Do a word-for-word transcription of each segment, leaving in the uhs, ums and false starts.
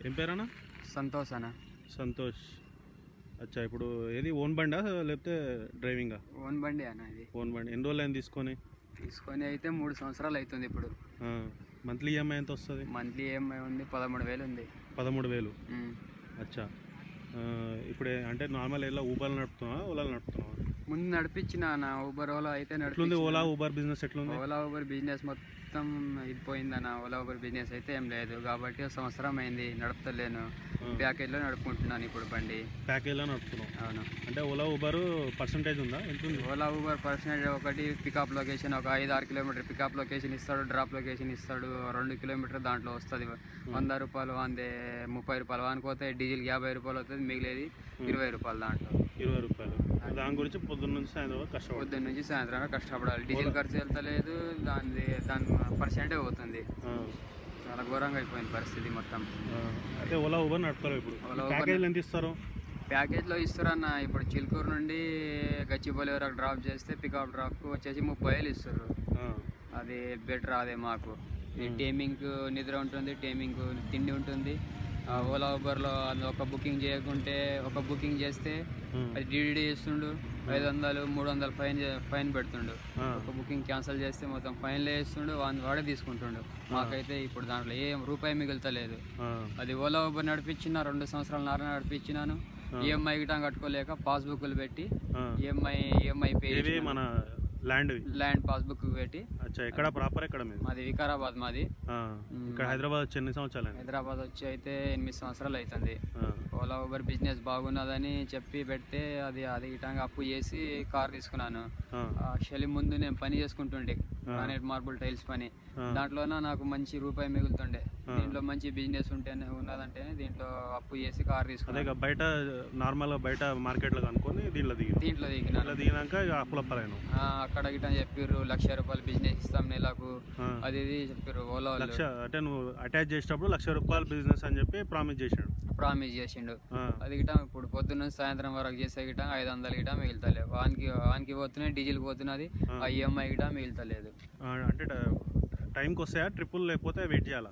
ఏం పేరన్నా? సంతోష్ అన్న. సంతోష్. అచ్చా, ఇప్పుడు ఏది ఓన్ బండా లేకపోతే డ్రైవింగా? ఓన్ బండి అన్న ఇది. ఓన్ బండి. ఎన్ని రోజులు అయింది తీసుకొని? తీసుకొని అయితే మూడు సంవత్సరాలు అవుతుంది ఇప్పుడు. మంత్లీ ఈఎంఐ ఎంత వస్తుంది? మంత్లీ ఈఎంఐ ఉంది పదమూడు వేలు ఉంది. పదమూడు వేలు అచ్చా. ఇప్పుడే అంటే నార్మల్ ఎలా ఊబర్లు నడుపుతున్నావా ఓలాలు నడుపుతున్నావా? ముందు నడిపించిన అన్న ఊబర్ ఓలా అయితే నడుపుతుంది. ఓలా ఊబర్ బిజినెస్ ఎట్లుంది? ఓలా ఊబర్ బిజినెస్ మొత్తం ఇది పోయిందన్న. ఓలా ఊబర్ బిజినెస్ అయితే ఏం లేదు కాబట్టి సంవత్సరం అయింది నడుపుతలేను. ప్యాకేజ్లో నడుపుకుంటున్నాను ఇప్పుడు బండి. ప్యాకేజ్లో నడుపుతున్నావు? అవును. అంటే ఓలా ఊబర్ పర్సంటేజ్ ఉందా? ఎంత ఉంది? ఓలా ఊబర్ పర్సంటేజ్ ఒకటి పికప్ లొకేషన్ ఒక ఐదు ఆరు కిలోమీటర్ పికప్ లొకేషన్ ఇస్తాడు, డ్రాప్ లొకేషన్ ఇస్తాడు. రెండు కిలోమీటర్ దాంట్లో వస్తుంది వంద రూపాయలు, వందే ముప్పై రూపాయలు అనుకోతే డీజిల్ యాభై రూపాయలు అవుతుంది, మిగిలేది ఇరవై రూపాయలు. దాంట్లో ఇరవై రూపాయలు. దాని గురించి పొద్దున్న నుంచి సాయంత్రం కష్టపడాలి. పొద్దున్న నుంచి సాయంత్రం కష్టపడాలి. డీజిల్ ఖర్చు వెళ్తలేదు, దాని దాని పర్సెంటే పోతుంది. చాలా ఘోరంగా అయిపోయింది పరిస్థితి మొత్తం. అయితే ఓలా ఊబర్ నడుపుతారు ఇప్పుడు. ప్యాకేజ్ ఎంత ఇస్తారు? ప్యాకేజ్లో ఇస్తారన్న ఇప్పుడు చిలుకూరు నుండి గచ్చిబౌలి వరకు డ్రాప్ చేస్తే పికప్ డ్రాప్కు వచ్చేసి ముప్పై వేలు ఇస్తారు. అది బెటర్. అదే మాకు టైమింగ్ నిద్ర ఉంటుంది, టైమింగ్ తిండి ఉంటుంది. ఓలా ఊబర్లో ఒక బుకింగ్ చేయకుంటే ఒక బుకింగ్ చేస్తే అది డీడీ చేస్తుండు, ఐదు వందలు మూడు వందలు ఫైన్ ఫైన్ పెడుతుండు. ఒక బుకింగ్ క్యాన్సిల్ చేస్తే మొత్తం ఫైన్లు వేస్తుండు, వాడే తీసుకుంటుండు. మాకైతే ఇప్పుడు దాంట్లో ఏం రూపాయి మిగులుతలేదు. అది ఓలా ఊబర్ నడిపించిన రెండు సంవత్సరాల నార నడిపించినాను. ఈఎంఐ గిటా కట్టుకోలేక పాస్బుక్లు పెట్టి ఈఎంఐ ఈఎంఐ పే మన ల్యాండ్ ల్యాండ్ పాస్బుక్ పెట్టి. ఎక్కడ ప్రాపర్ ఎక్కడ? మాది వికారాబాద్. మాది ఇక్కడ హైదరాబాద్ వచ్చి ఎన్ని సంవత్సరాలు? హైదరాబాద్ వచ్చి అయితే ఎనిమిది సంవత్సరాలు అవుతుంది. ఓలా ఊబర్ బిజినెస్ బాగున్నదని చెప్పి పెడితే అది అది ఇటంగా అప్పు చేసి కార్ తీసుకున్నాను. యాక్చువల్లీ ముందు నేను పని చేసుకుంటుండే గ్రానైట్ మార్బుల్ టైల్స్ పని. దాంట్లోనే నాకు మంచి రూపాయి మిగులుతుండే. దీంట్లో మంచి బిజినెస్ ఉంటేనే ఉన్నదంటేనే దీంట్లో అప్పు చేసి కార్ తీసుకున్నాను. బయట నార్మల్ బయట మార్కెట్ లో అనుకుని దీంట్లో దిగి దీంట్లో దిగిన దిగినాక అప్పులప్పలేను. అక్కడ గిట్ట చెప్పారు లక్ష రూపాయలు బిజినెస్ ఇస్తాం నెలకు, అది ఇది చెప్పారు. ఓలా లక్ష అంటే నువ్వు అటాచ్ చేసేటప్పుడు లక్ష రూపాయలు బిజినెస్ అని చెప్పి ప్రామిస్ చేసాడు ప్రామిస్ చేసిండు. అది గిట్ట ఇప్పుడు పొద్దున్న సాయంత్రం వరకు చేసే గిట్ట ఐదు వందలు గిట్ట మిగులుతలేదు. వానికి వానికి పోతున్నాయి, డీజిల్ పోతున్నది, ఆ ఈఎంఐ గిట్ట మిగులుతలేదు. అంటే టైంకి వస్తాయా ట్రిప్పులు లేకపోతే వెయిట్ చేయాలా?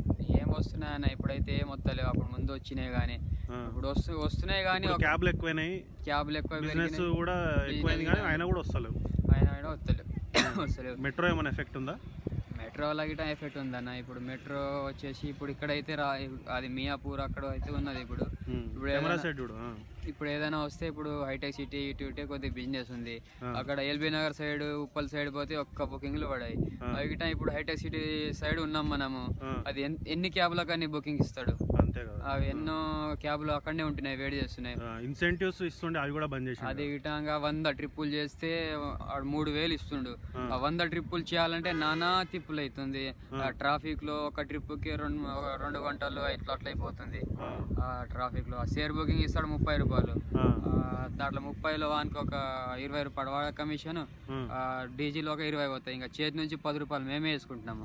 ఏం వస్తున్నాయన్న ఇప్పుడైతే ఏం వస్తలేవు. అప్పుడు ముందు వచ్చినాయి కానీ ఇప్పుడు వస్తు వస్తున్నాయి కానీ క్యాబ్లు ఎక్కువైనాయి, క్యాబ్లు ఎక్కువ, బిజినెస్ కూడా ఎక్కువైంది కానీ ఆయన కూడా వస్తలేవు. ఆయన కూడా వస్తలేవు వస్తలేవు. మెట్రో ఏమైనా ఎఫెక్ట్ ఉందా? మెట్రో గిట్ట ఎఫెక్ట్ ఉందన్న. ఇప్పుడు మెట్రో వచ్చేసి ఇప్పుడు ఇక్కడైతే రా అది మియాపూర్ అక్కడ అయితే ఉన్నది. ఇప్పుడు ఇప్పుడు ఇప్పుడు ఏదైనా వస్తే ఇప్పుడు హైటెక్ సిటీ ఇటు ఇటే కొద్దిగా బిజినెస్ ఉంది. అక్కడ ఎల్బీ నగర్ సైడ్ ఉప్పల్ సైడ్ పోతే ఒక్క బుకింగ్లు పడాయి. అవి గిట్ట ఇప్పుడు హైటెక్ సిటీ సైడ్ ఉన్నాం మనము. అది ఎన్ని క్యాబ్లకు అన్ని బుకింగ్ ఇస్తాడు. అవి ఎన్నో క్యాబ్లు అక్కడనే ఉంటున్నాయి, వేడి చేస్తున్నాయి. ఇన్సెంటివ్స్ ఇస్తుండే అవి కూడా బంద్ చేసి అది గిటంగా వంద ట్రిప్పులు చేస్తే మూడు వేలు ఇస్తుండు. ఆ వంద ట్రిప్పులు చేయాలంటే నానా తిప్పులు అవుతుంది. ట్రాఫిక్ లో ఒక ట్రిప్ కి రెండు రెండు గంటలు ఇట్లా అట్లా అయిపోతుంది. ఆ ట్రాఫిక్ లో షేర్ బుకింగ్ ఇస్తాడు ముప్పై రూపాయలు. దాంట్లో ముప్పైలో వానికి ఒక ఇరవై రూపాయలు వాడ కమిషన్, డీజిల్ ఒక ఇరవై పోతాయి. ఇంకా చేతి నుంచి పది రూపాయలు మేమే వేసుకుంటున్నాము.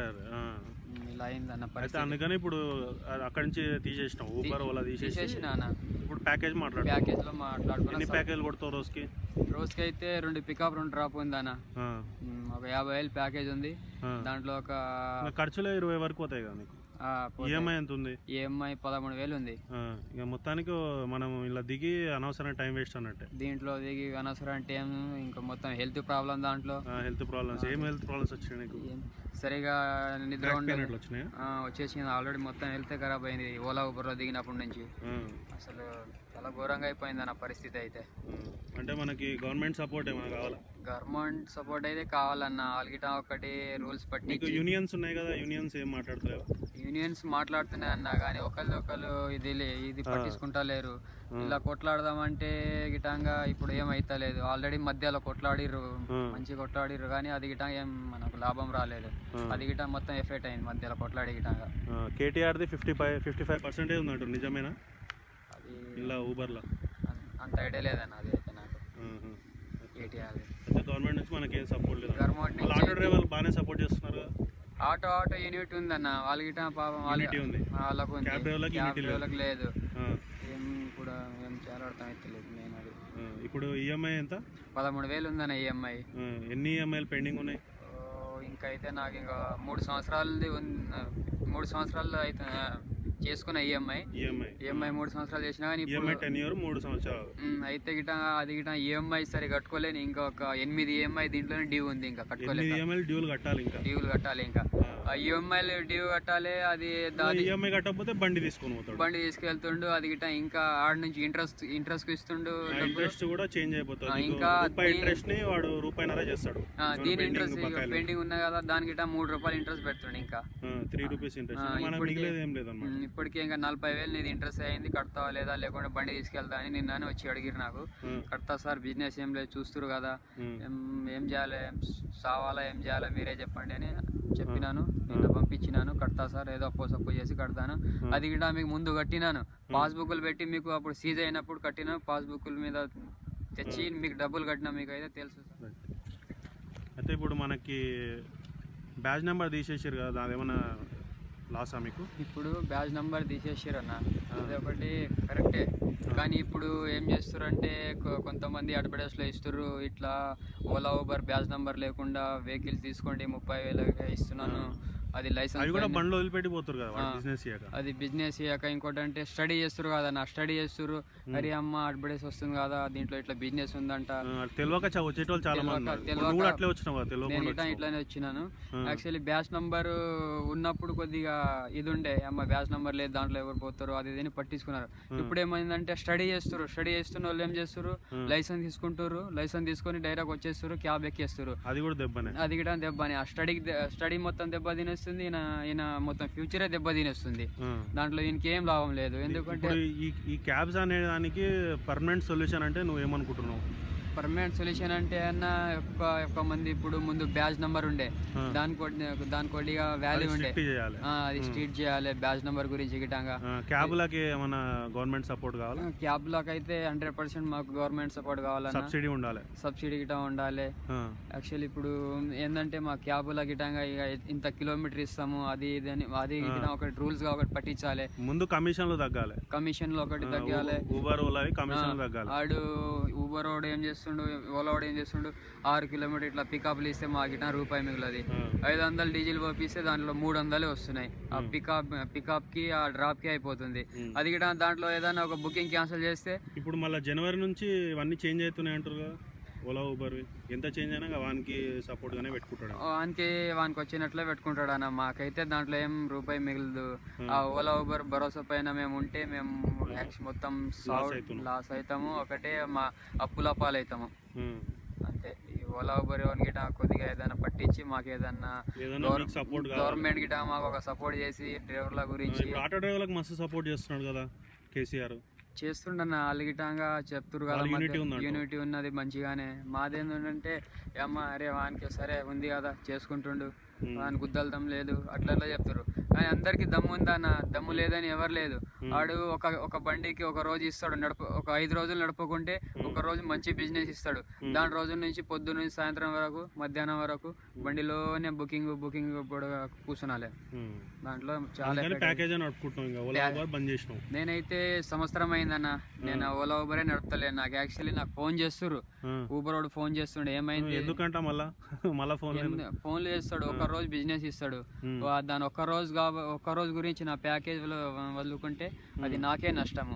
ఇలా అయిందన్న పరిస్థితి. అందుకని ఇప్పుడు అక్కడ నుంచి తీసేసినాం, ఊబర్ ఓలా తీసేసిన. ఇప్పుడు ప్యాకేజ్ మాట్లాడు. ప్యాకేజ్ లో మాట్లాడుకున్నా. ప్యాకేజ్ కొడతావు రోజుకి? రోజుకి అయితే రెండు పికప్ రెండు డ్రాప్ ఉంది అన్న. ఒక యాభై వేలు ప్యాకేజ్ ఉంది. దాంట్లో ఒక ఖర్చులో ఇరవై వరకు పోతాయి కదా నీకు. ఈఎంఐ ఎంత ఉంది? ఈఎంఐ పదమూడు వేలు ఉంది. ఇక మొత్తానికి మనం ఇలా దిగి అనవసరమైన టైం వేస్ట్ అన్నట్టే. దీంట్లో దిగి అనవసరం టైం, ఇంకా మొత్తం హెల్త్ ప్రాబ్లం. దాంట్లో హెల్త్ ప్రాబ్లమ్స్ ఏం హెల్త్ ప్రాబ్లమ్స్ వచ్చినాయి నీకు? సరిగా నిద్ర ఉండేట్లు వచ్చినాయి. వచ్చేసింది ఆల్రెడీ, మొత్తం హెల్త్ ఖరాబ్ అయింది ఓలా ఊబర్లో దిగినప్పటి నుంచి. అసలు చాలా ఘోరంగా అయిపోయింది అన్న పరిస్థితి అయితే. అంటే మనకి గవర్నమెంట్ సపోర్ట్ ఏమైనా కావాలా? గవర్నమెంట్ సపోర్ట్ అయితే కావాలన్న. వాళ్ళకిట ఒకటి రూల్స్ పట్టి. యూనియన్స్ ఉన్నాయి కదా, యూనియన్స్ ఏం మాట్లాడతారు? యూనియన్స్ మాట్లాడుతున్నాయి అన్న, కానీ ఒకళ్ళు ఒకళ్ళు ఇది ఇది పట్టించుకుంటా లేరు. ఇలా కొట్లాడదామంటే గిటంగా ఇప్పుడు ఏమైతలేదు. ఆల్రెడీ మధ్యలో కొట్లాడిర్రు, మంచి కొట్లాడిర్రు, కానీ అది గిటంగా ఏం మనకు లాభం రాలేదు. అది గిట మొత్తం ఎఫెక్ట్ అయింది మధ్యలో కొట్లాడి గిటంగా. కేటీఆర్ది fifty five fifty five percentage ఉందంట, నిజమేనా? అది ఇలా ఊబర్లో అంత ఐడియా లేదన్న అది అయితే నాకు. కేటీఆర్ గవర్నమెంట్ నుంచి మనకి ఏం సపోర్ట్ లేదు. గవర్నమెంట్ నుంచి ఆటో డ్రైవర్లు బాగానే సపోర్ట్ చేస్తున్నారు. ఆటో ఆటో యూనిట్ ఉందన్న, వాళ్ళకి పాపం వాళ్ళకి వాళ్ళకి లేదు. ఏం కూడా ఏం చాలా అర్థం అయితే లేదు. నేను అది ఇప్పుడు ఈఎంఐ ఎంత? పదమూడు వేలు ఉందన్న ఈఎంఐ. ఎన్ని ఈఎంఐలు పెండింగ్ ఉన్నాయి? ఇంకా అయితే నాకు ఇంకా మూడు సంవత్సరాలది మూడు సంవత్సరాలు అయితే చేసుకున్న ఈఎంఐ ఈఎంఐ ఈఎంఐ మూడు సంవత్సరాలు చేసినా కానీ ఈఎంఐ టెన్ ఇయర్ మూడు సంవత్సరాలు అయితే గిట అది గిట ఈఎంఐ సరి కట్టుకోలేని ఇంకా ఒక ఎనిమిది ఈఎంఐ దీంట్లోనే డ్యూ ఉంది ఇంకా కట్టుకోలేదు. ఈఎంఐ డ్యూలు కట్టాలి ఇంకా డ్యూలు కట్టాలి ఇంకా ఆ ఈఎంఐలు డ్యూ కట్టాలి. అది ఈఎంఐ కట్టకపోతే బండి తీసుకొని పోతాడు, బండి తీసుకెళ్తుండు. అది గిట ఇంకా ఆడ నుంచి ఇంట్రెస్ట్ ఇంట్రెస్ట్ ఇస్తుండు, ఇంట్రెస్ట్ కూడా చేంజ్ అయిపోతుంది. ఇంకా ఇంట్రెస్ట్ ని వాడు రూపాయిన్నర చేస్తాడు. దీని ఇంట్రెస్ట్ పెండింగ్ ఉన్నాయి కదా దాని గిట మూడు రూపాయలు ఇంట్రెస్ట్ పెడుతుండు. ఇంకా త్రీ రూపీస్ ఇంట్రెస్ట్. ఇప్పటికే ఇంకా నలభై వేలు నీది ఇంట్రెస్ట్ అయింది, కడతావా లేదా లేకుంటే బండి తీసుకెళ్తా అని నిన్న వచ్చి అడిగిరు నాకు. కడతా సార్, బిజినెస్ ఏం లేదు చూస్తురు కదా, ఏం చేయాలి సావాలా ఏం చేయాలా మీరే చెప్పండి అని చెప్పినాను. నిన్న పంపించినాను. కడతా సార్, ఏదో అప్పో సప్పో చేసి కడతాను. అది కూడా మీకు ముందు కట్టినాను, పాస్బుక్లు పెట్టి మీకు అప్పుడు సీజ్ అయినప్పుడు కట్టినాను. పాస్బుక్ల మీద తెచ్చి మీకు డబ్బులు కట్టినా మీకు అయితే తెలుసు సార్. అయితే ఇప్పుడు మనకి బ్యాచ్ నెంబర్ తీసేసారు కదా, అదేమన్నా లాసా మీకు? ఇప్పుడు బ్యాచ్ నెంబర్ తీసేసారు అన్న, అది ఒకటి కరెక్టే. కానీ ఇప్పుడు ఏం చేస్తారు అంటే కొంతమంది అడ్వర్టైజ్లో ఇస్తారు, ఇట్లా ఓలా ఊబర్ బ్యాచ్ నెంబర్ లేకుండా వెహికల్ తీసుకోండి ముప్పై వేలకి ఇస్తున్నాను, అది లైసెన్స్ కూడా బండ్లు వదిలిపెట్టి పోతారు కదా బిజినెస్ చేయక. అది బిజినెస్ చేయక. ఇంకోటి అంటే స్టడీ చేస్తారు కదా నా, స్టడీ చేస్తారు. అరే అమ్మ అడ్వర్టైజ్ వస్తుంది కదా దీంట్లో ఇట్లా బిజినెస్ ఉందంట, తెలియక వచ్చేటోళ్ళు చాలా మంది. నేను ఇట్లా ఇట్లానే వచ్చినాను. యాక్చువల్లీ బ్యాచ్ నంబర్ ఉన్నప్పుడు కొద్దిగా ఇది ఉండే, అమ్మ బ్యాచ్ నంబర్ లేదు దాంట్లో ఎవరు పోతారు అది ఇది అని పట్టించుకున్నారు. ఇప్పుడు ఏమైందంటే స్టడీ చేస్తారు, స్టడీ చేస్తున్న వాళ్ళు ఏం చేస్తారు, లైసెన్స్ తీసుకుంటారు, లైసెన్స్ తీసుకొని డైరెక్ట్ వచ్చేస్తారు, క్యాబ్ ఎక్కేస్తారు. అది కూడా దెబ్బనే, అది కూడా దెబ్బని. ఆ స్టడీ స్టడీ మొత్తం దెబ్బ తినేస్తుంది, ఈయన ఈయన మొత్తం ఫ్యూచరే దెబ్బ తినేస్తుంది. దాంట్లో ఇంకేం లాభం లేదు. ఎందుకంటే ఈ క్యాబ్స్ అనే దానికి పర్మనెంట్ సొల్యూషన్ అంటే నువ్వు ఏమనుకుంటున్నావు? పర్మనెంట్ సొల్యూషన్ అంటే అన్న ఎక్కువ ఎక్కువ మంది ఇప్పుడు ముందు బ్యాచ్ నెంబర్ ఉండే, దానికి దాని కొద్దిగా వాల్యూ ఉండే, అది స్ట్రీట్ చేయాలి బ్యాచ్ నెంబర్ గురించి గిటంగా. క్యాబ్లకి ఏమన్నా గవర్నమెంట్ సపోర్ట్ కావాలి? క్యాబ్లకి అయితే హండ్రెడ్ పర్సెంట్ మాకు గవర్నమెంట్ సపోర్ట్ కావాలి, సబ్సిడీ ఉండాలి, సబ్సిడీ గిటా ఉండాలి. యాక్చువల్లీ ఇప్పుడు ఏంటంటే మా క్యాబ్ల గిటంగా ఇక ఇంత కిలోమీటర్ ఇస్తాము అది ఇది అని అది ఒకటి రూల్స్ గా ఒకటి పట్టించాలి. ముందు కమిషన్లు తగ్గాలి, కమిషన్లు ఒకటి తగ్గాలి. ఊబర్ ఓలా కమిషన్ తగ్గాలి. ఆడు ఊబర్ వాడు ఏం చేస్తుండు, ఓలా వాడు ఏం చేస్తుండు, ఆరు కిలోమీటర్ ఇట్లా పికప్లు ఇస్తే మా గిట రూపాయి మిగులది. ఐదు వందలు డీజిల్ పంపిస్తే దాంట్లో మూడు వందలే వస్తున్నాయి. ఆ పికప్ పికప్ కి ఆ డ్రాప్ కి అయిపోతుంది. అది గిట దాంట్లో ఏదైనా ఒక బుకింగ్ క్యాన్సిల్ చేస్తే ఇప్పుడు మళ్ళీ జనవరి నుంచి ఇవన్నీ చేంజ్ అవుతున్నాయి అంటారు కదా, ఓలా ఊబర్ ఎంత చేంజ్ అయినా వానికి సపోర్ట్ గానే పెట్టుకుంటాడు, వానికి వానికి వచ్చినట్లే పెట్టుకుంటాడు అన్న. మాకైతే దాంట్లో ఏం రూపాయి మిగలదు. ఆ ఓలా ఊబర్ భరోసా పైన మేము ఉంటే మేము మొత్తం లాస్ అవుతాము, ఒకటే మా అప్పుల పాలవుతాము అంతే. ఈ ఓలా ఊబర్ గిట కొద్దిగా ఏదైనా పట్టించి మాకు ఏదన్నా గవర్నమెంట్ గిట మాకు ఒక సపోర్ట్ చేసి డ్రైవర్ల గురించి. ఆటో డ్రైవర్లకు మస్తు సపోర్ట్ చేస్తున్నాడు కదా కేసీఆర్, చేస్తుండన్న అలిగిటంగా చెప్తురు కదా, యూనిటీ ఉన్నది మంచిగానే. మాదేంటంటే అమ్మ అరే వానికి సరే ఉంది కదా చేసుకుంటుండు, వానికి గుద్దలు దమ్ము లేదు అట్లా చెప్తారు. కానీ అందరికి దమ్ము ఉందన్న, దమ్ము లేదని ఎవరు లేదు. వాడు ఒక ఒక బండికి ఒక రోజు ఇస్తాడు, నడప ఒక ఐదు రోజులు నడపకుంటే ఒక రోజు మంచి బిజినెస్ ఇస్తాడు. దాని రోజు నుంచి పొద్దున్న నుంచి సాయంత్రం వరకు మధ్యాహ్నం వరకు బండిలోనే బుకింగ్ బుకింగ్ కూర్చున్నాలే. దాంట్లో చాలా నేనైతే సంవత్సరం అయిందన్న, నేను ఓలా ఊబరే నడుపుతలేను. నాకు యాక్చువల్లీ నాకు ఫోన్ చేస్తురు, ఊబర్ వాడు ఫోన్ చేస్తుండే ఏమైంది ఎందుకంటే మళ్ళా మళ్ళీ ఫోన్ ఫోన్లు చేస్తాడు, ఒక రోజు బిజినెస్ ఇస్తాడు. దాని ఒక్క రోజు ఒక్క రోజు గురించి నా ప్యాకేజ్ వదులుకుంటే అది నాకే నష్టము.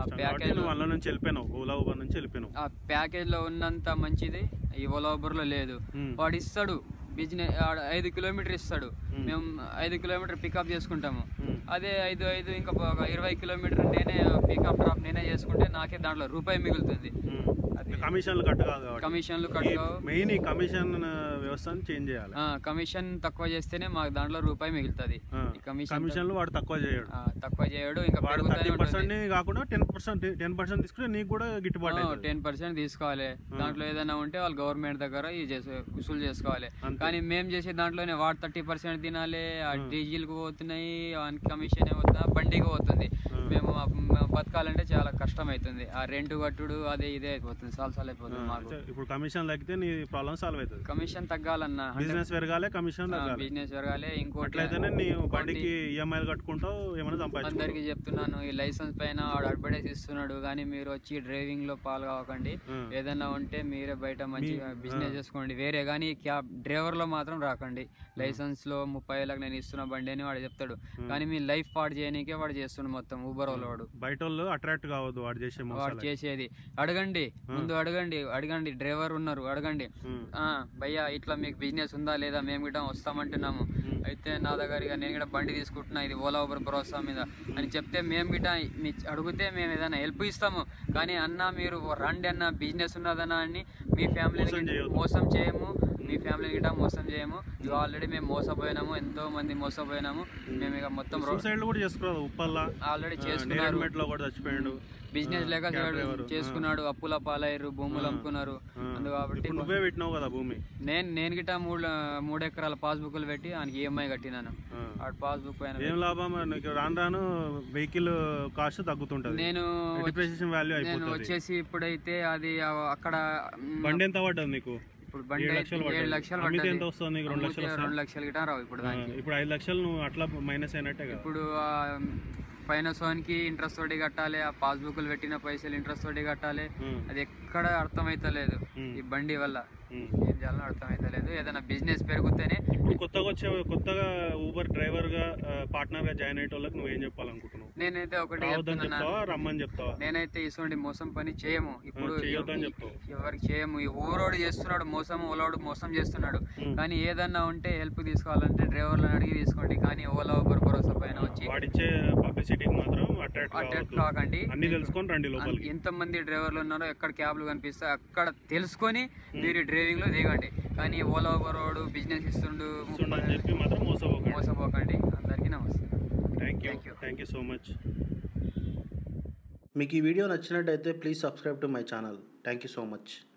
ఆ ప్యాకేజ్ లో ఉన్నంత మంచిది ఈ ఓలా ఊబర్ లో లేదు. వాడు ఇస్తాడు బిజినెస్ ఐదు కిలోమీటర్ ఇస్తాడు, మేము ఐదు కిలోమీటర్ పికప్ చేసుకుంటాము. అదే ఐదు ఐదు ఇంకా ఒక ఇరవై కిలోమీటర్ నేనే పికప్ డ్రాప్ నేనే చేసుకుంటే నాకే దాంట్లో రూపాయి మిగులుతుంది. కమిషన్లు కట్ కాదు, కమిషన్లు కట్ కావు. మెయిన్ ఈ కమిషన్ వ్యవస్థను చేంజ్ చేయాలి. కమిషన్ తక్కువ చేస్తేనే మాకు దాంట్లో రూపాయి మిగులుతుంది. కమిషన్లు వాడు తక్కువ చేయడు, తక్కువ చేయడు. ఇంకా కాకుండా టెన్ పర్సెంట్ టెన్ పర్సెంట్ తీసుకుంటే నీకు కూడా గిట్టుబాటు టెన్ పర్సెంట్ తీసుకోవాలి. దాంట్లో ఏదైనా ఉంటే వాళ్ళు గవర్నమెంట్ దగ్గర వసూలు చేసుకోవాలి. కానీ మేము చేసే దాంట్లోనే వాడు థర్టీ పర్సెంట్ తినాలి, ఆ డీజిల్కి పోతున్నాయి, కమిషన్ పోతున్నా బండికి పోతుంది. మేము బతకాలంటే చాలా కష్టం అవుతుంది. ఆ రెంట్ కట్టుడు అదే ఇదే అయిపోతుంది. అయిపోతుంది, సాల్వ్ సాల్వ్ అయిపోతుంది మాకు. ఇప్పుడు కమిషన్ తగ్గితే నీ ప్రాబ్లం సాల్వ్ అవుతుంది. కమిషన్ తగ్గాలన్నా, బిజినెస్ పెరగాలి, కమిషన్ తగ్గాలి, బిజినెస్ పెరగాలి. ఇంకోటి అట్లయితేనే నీ బండికి ఈఎంఐలు కట్టుకుంటావు, ఏమైనా సంపాదించు. అందరికీ చెప్తున్నాను, ఈ లైసెన్స్ పైన వాడు అడ్వర్టైజ్ ఇస్తున్నాడు కానీ మీరు వచ్చి డ్రైవింగ్ లో పాలు కావకండి. ఏదన్నా ఉంటే మీరే బయట మంచిగా బిజినెస్ చేసుకోండి వేరే, కానీ క్యాబ్ డ్రైవర్ లో మాత్రం రాకండి. లైసెన్స్ లో ముప్పై వేలకు నేను ఇస్తున్న బండి అని వాడు చెప్తాడు, కానీ మీ లైఫ్ పాడు చేయడానికే వాడు చేస్తున్నాడు మొత్తం ఊబర్ వాడు. బయట వాళ్ళు అట్రాక్ట్ కావద్దు వాడు చేసే వాడు చేసేది. అడగండి, ముందు అడగండి, అడగండి డ్రైవర్ ఉన్నారు అడగండి, ఆ భయ్యా ఇట్లా మీకు బిజినెస్ ఉందా లేదా, మేము గిట్ట వస్తామంటున్నాము, అయితే నా దగ్గర ఇక నేను కూడా బండి తీసుకుంటున్నా ఇది ఓలా ఊబర్ భరోసా మీద అని చెప్తే మేము గిట్ట మీ అడిగితే మేము ఏదైనా హెల్ప్ ఇస్తాము. కానీ అన్న మీరు రండి అన్న బిజినెస్ ఉన్నదన్నా అని మీ ఫ్యామిలీని మోసం చేయము, మీ ఫ్యామిలీ గిట్ట మోసం చేయము. ఇక ఆల్రెడీ మేము మోసపోయినాము, ఎంతో మంది మోసపోయినాము. మేము ఇక మొత్తం ఆల్రెడీ చేసుకున్నారు, బిజినెస్ లేక చేసుకున్నాడు, అప్పుల పాలయ్యారు, భూములు అమ్ముకున్నారు. అందు కాబట్టి నువ్వే పెట్టినావు కదా భూమి. నేను నేను గిట్ట మూడు మూడు ఎకరాల పాస్బుక్లు పెట్టి ఆయనకి ఈఎంఐ కట్టినాను. ఆ పాస్బుక్ పైన ఏం లాభం, రాను రాను వెహికల్ కాస్ట్ తగ్గుతుంటది. నేను డిప్రిసియేషన్ వాల్యూ నేను అయిపోతుంది. వచ్చేసి ఇప్పుడైతే అది అక్కడ బండి ఎంత పడ్డది నీకు? ఇప్పుడు బండి ఏడు లక్షలు పడ్డది. ఎంత వస్తుంది నీకు? రెండు లక్షలు రెండు లక్షలు గిట్ట రావు ఇప్పుడు దానికి. ఇప్పుడు ఐదు లక్షలు నువ్వు అట్లా మైనస్ అయినట్టే కదా. ఇప్పుడు ఫైనాన్స్ వానికి ఇంట్రెస్ట్ తోటి కట్టాలి, ఆ పాస్బుక్లు పెట్టిన పైసలు ఇంట్రెస్ట్ తోటి కట్టాలి. అది ఎక్కడ అర్థమైతలేదు ఈ బండి వల్ల, ఏం చేయాలో అర్థమైతలేదు. ఏదైనా బిజినెస్ పెరిగితేనే. ఇప్పుడు కొత్తగా వచ్చే కొత్తగా ఊబర్ డ్రైవర్ గా పార్ట్నర్ గా జాయిన్ అయ్యే వాళ్ళకి నువ్వు ఏం చెప్పాలనుకుంటున్నావు? నేనైతే ఒకటి రమ్మని చెప్తావా? నేనైతే ఇటువంటి మోసం పని చేయము, ఇప్పుడు చెప్తావు ఎవరికి చేయము. ఈ ఊరోడు చేస్తున్నాడు మోసం, ఓలాడు మోసం చేస్తున్నాడు. కానీ ఏదన్నా ఉంటే హెల్ప్ తీసుకోవాలంటే డ్రైవర్లను అడిగి తీసుకోండి, కానీ ఓలా ఊబర్ భరోసా పైన వచ్చి వాడిచ్చే పబ్లిసిటీకి మాత్రం అట్రాక్ట్ కాకండి. అన్ని తెలుసుకొని రండి లోపలికి. ఎంతమంది డ్రైవర్లు ఉన్నారో, ఎక్కడ క్యాబ్లు కనిపిస్తే అక్కడ తెలుసుకొని మీరు డ్రైవింగ్ లో దిగండి. కానీ ఓలా ఊబర్ వాడు బిజినెస్ ఇస్తుండు అని చెప్పి మాత్రం మోసపోకండి. మోసపోకండి. అందరికీ నమస్తే. Thank you thank you so much. మీకు ఈ వీడియో నచ్చినట్టయితే please subscribe to my channel. Thank you so much.